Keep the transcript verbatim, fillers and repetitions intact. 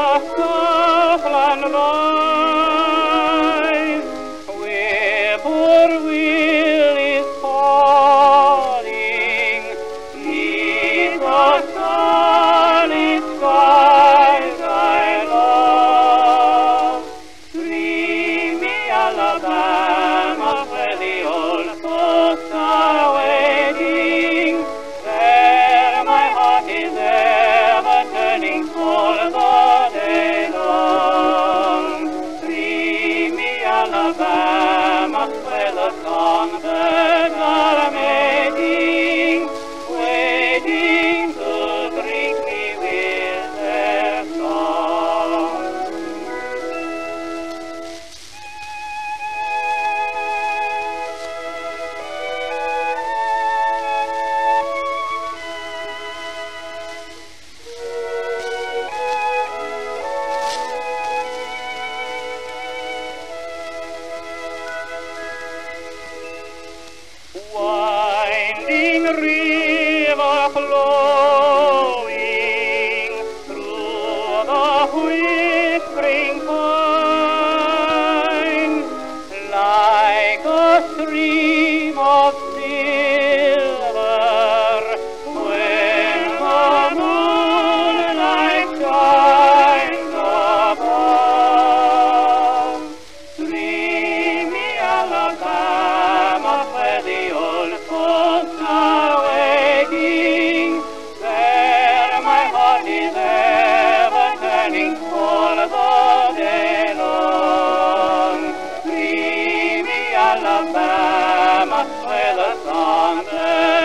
southland rise, where poor Will is falling, neath the starlit skies I love. Dreamy Alabama, where the old folks are waiting, there my heart is ever turning for the day long. Dreamy Alabama, where the songbirds are mating, waiting to greet me with their song. Winding river flowing through the whispering pine, like a stream of silver, when the moonlight shines above. Dreamy Alabama, where the old folks are waiting, there my heart is ever turning for the day long. Dreamy Alabama, where the songbirds